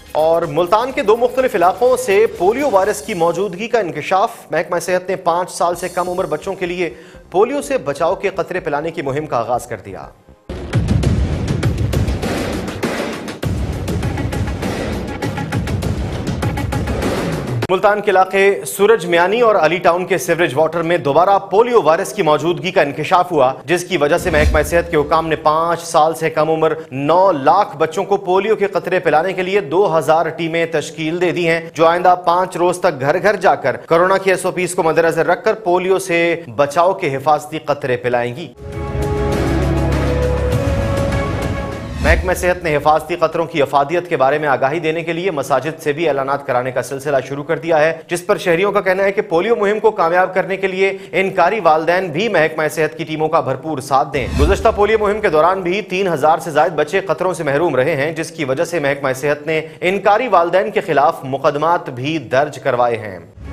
اور ملتان کے 2 مختلف علاقوں سے پولیو وائرس کی موجودگی کا انکشاف۔ محکمہ صحت نے 5 سال سے کم عمر بچوں کے لیے پولیو سے بچاؤ کے قطرے پلانے کی مہم کا آغاز کر دیا۔ ملتان کے علاقے سورج میانی اور علی ٹاؤن کے سیوریج واٹر میں دوبارہ پولیو وائرس کی موجودگی کا انکشاف ہوا، جس کی وجہ سے محکمہ صحت کے حکام نے 5 سال سے کم عمر 9 لاکھ بچوں کو پولیو کے قطرے پلانے کے لیے 2000 ٹیمیں تشکیل دے دی ہیں، جو آئندہ 5 روز تک گھر گھر جا کر کورونا کی SOPs کو مدنظر رکھ کر پولیو سے بچاؤ کے حفاظتی قطرے پلائیں گی۔ محکمہ صحت نے حفاظتی قطروں کی افادیت کے بارے میں آگاہی دینے کے لیے مساجد سے بھی اعلانات کرانے کا سلسلہ شروع کر دیا ہے، جس پر شہریوں کا کہنا ہے کہ پولیو مہم کو کامیاب کرنے کے لیے انکاری والدین بھی محکمہ صحت کی ٹیموں کا بھرپور ساتھ دیں۔ گزشتہ پولیو مہم کے دوران بھی 3000 سے زائد بچے قطروں سے محروم رہے ہیں، جس کی وجہ سے محکمہ صحت نے انکاری والدین کے خلاف مقدمات بھی درج کروائے ہیں۔